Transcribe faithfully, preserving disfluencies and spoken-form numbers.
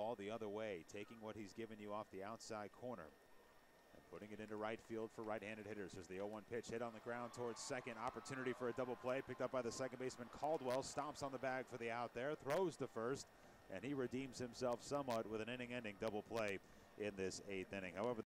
ball the other way, taking what he's given you off the outside corner and putting it into right field for right-handed hitters. There's the oh one pitch hit on the ground towards second. Opportunity for a double play, picked up by the second baseman Caldwell. Stomps on the bag for the out there, throws to first, and he redeems himself somewhat with an inning-ending double play in this eighth inning. However,